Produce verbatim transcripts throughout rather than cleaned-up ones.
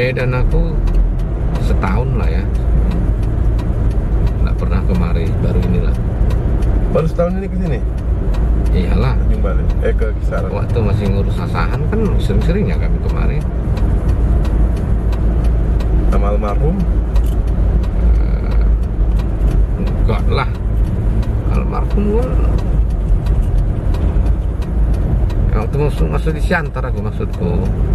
Medan aku setahun lah ya, nggak pernah kemari, baru inilah. Baru setahun ini kesini? Iyalah, Kembali, eh ke Kisaran. waktu masih ngurus asahan kan sering-seringnya kami kemari. Sama almarhum? Uh, enggak lah, almarhum kan waktu masuk masuk di Siantar aku maksudku.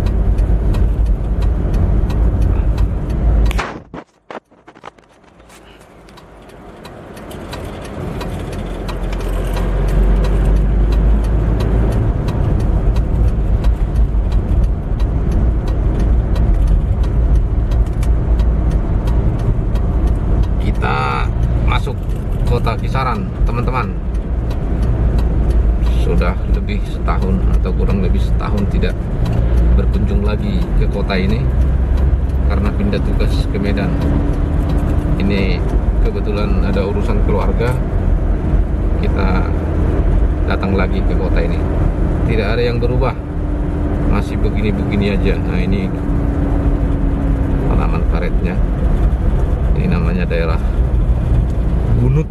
Kota Kisaran, teman-teman. Sudah lebih setahun atau kurang lebih setahun tidak berkunjung lagi ke kota ini karena pindah tugas ke Medan. Ini kebetulan ada urusan keluarga, kita datang lagi ke kota ini. Tidak ada yang berubah, masih begini-begini aja. Nah, ini halaman karetnya. Ini namanya daerah Bunut.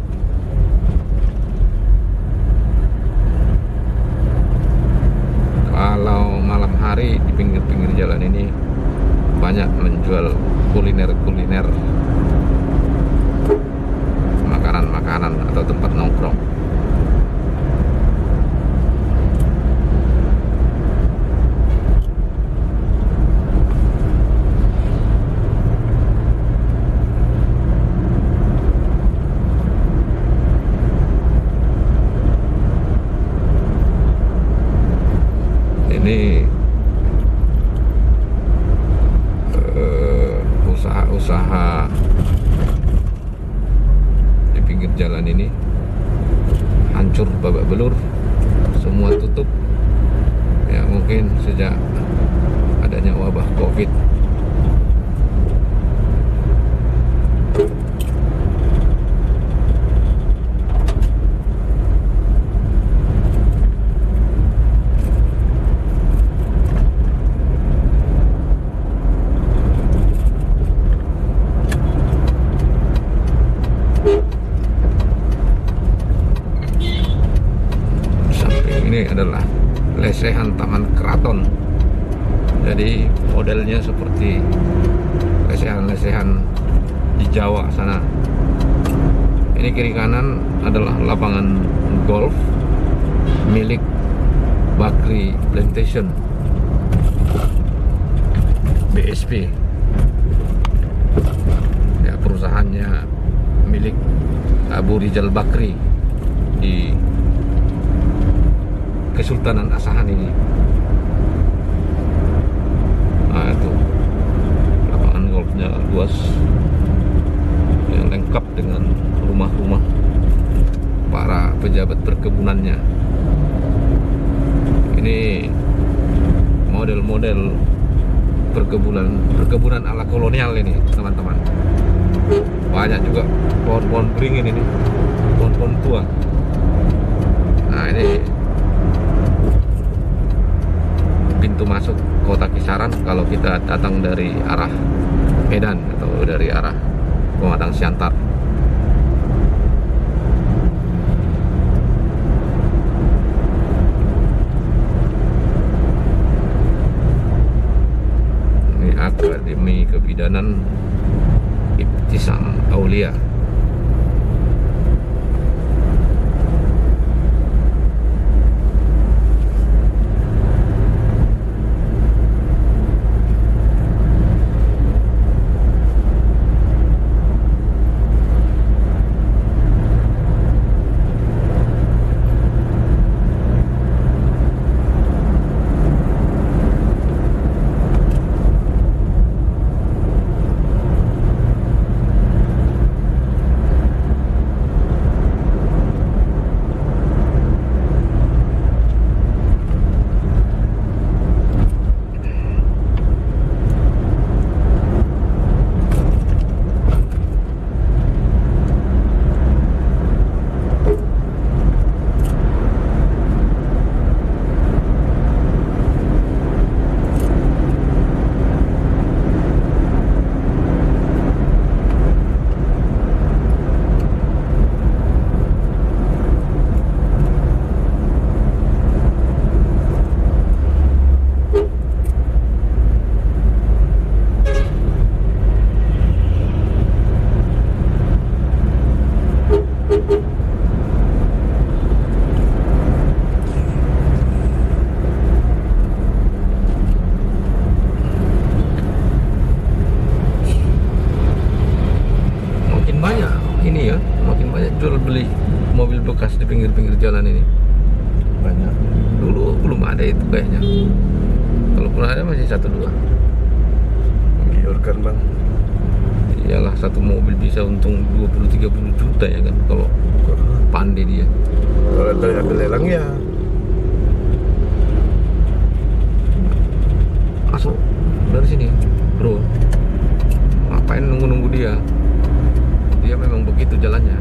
Kalau malam hari di pinggir-pinggir jalan ini banyak menjual kuliner-kuliner, makanan-makanan atau tempat nongkrong. Ini uh, usaha-usaha di pinggir jalan ini hancur babak belur, semua tutup ya, mungkin sejak adanya wabah COVID. Ini adalah lesehan Taman Keraton. Jadi modelnya seperti lesehan-lesehan di Jawa sana. Ini kiri kanan adalah lapangan golf milik Bakri Plantation, B S P. Ya, perusahaannya milik Abu Rizal Bakri di Kesultanan Asahan ini. Nah, itu lapangan golfnya luas yang lengkap dengan rumah-rumah para pejabat perkebunannya. Ini model-model perkebunan perkebunan ala kolonial ini, teman-teman. Banyak juga pohon-pohon beringin ini, pohon-pohon tua. Nah, ini pintu masuk kota Kisaran kalau kita datang dari arah Medan atau dari arah Pematang Siantar. Ini Akademi Kebidanan Ibtisam Aulia. semakin banyak jual beli mobil bekas di pinggir-pinggir jalan ini. Banyak. Dulu belum ada itu kayaknya. Kalaupun ada masih satu dua. Menggiurkan bang. Iyalah, satu mobil bisa untung dua puluh tiga puluh juta ya kan, kalau pandai dia. Kalau dari ambil lelang ya. Masuk dari sini bro, ngapain nunggu-nunggu dia? Dia memang begitu jalannya.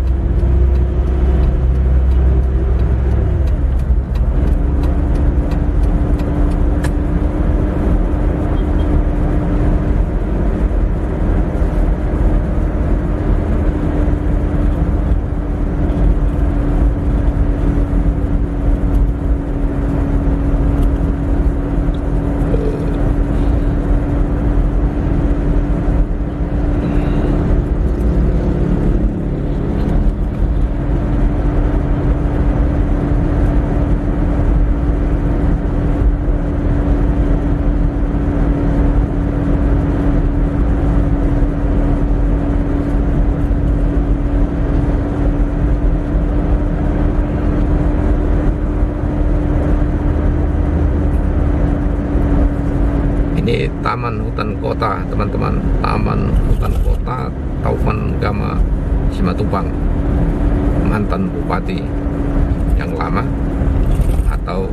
Ini Taman Hutan Kota, teman-teman. Taman Hutan Kota Taufan Gama Simatupang, mantan bupati yang lama atau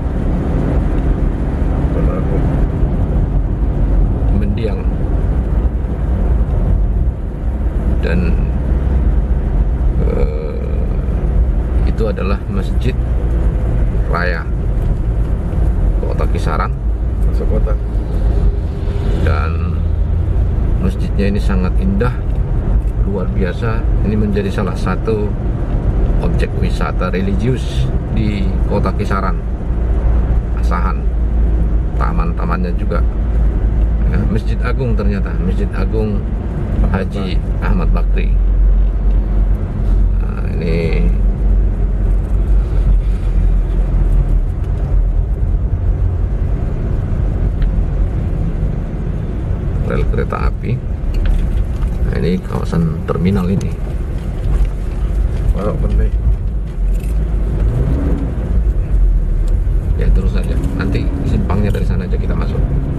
mendiang. Dan eh, itu adalah Masjid Raya Kota Kisaran. Masuk kota. Dan masjidnya ini sangat indah, luar biasa. Ini menjadi salah satu objek wisata religius di Kota Kisaran, Asahan. Taman-tamannya juga ya, Masjid Agung, ternyata Masjid Agung Haji Ahmad Bakri. Nah, ini rel kereta api. Nah, ini kawasan terminal ini. Kalau penting. Ya terus saja. Nanti simpangnya dari sana aja kita masuk.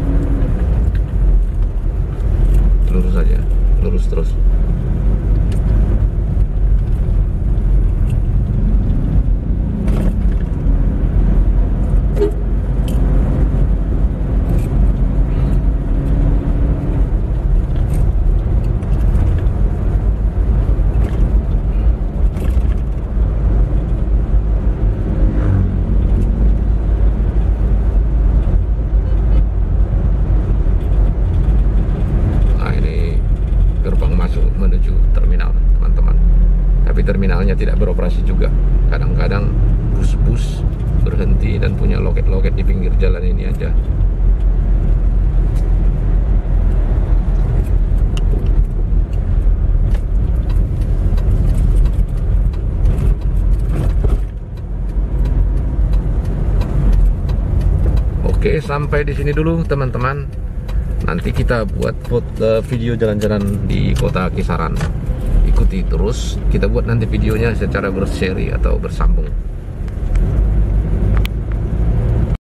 Lurus saja, lurus terus. Terminalnya tidak beroperasi juga. Kadang-kadang bus-bus berhenti dan punya loket-loket di pinggir jalan ini aja. Oke, sampai di sini dulu teman-teman. Nanti kita buat foto, video jalan-jalan di Kota Kisaran. Ikuti terus, kita buat nanti videonya secara berseri atau bersambung.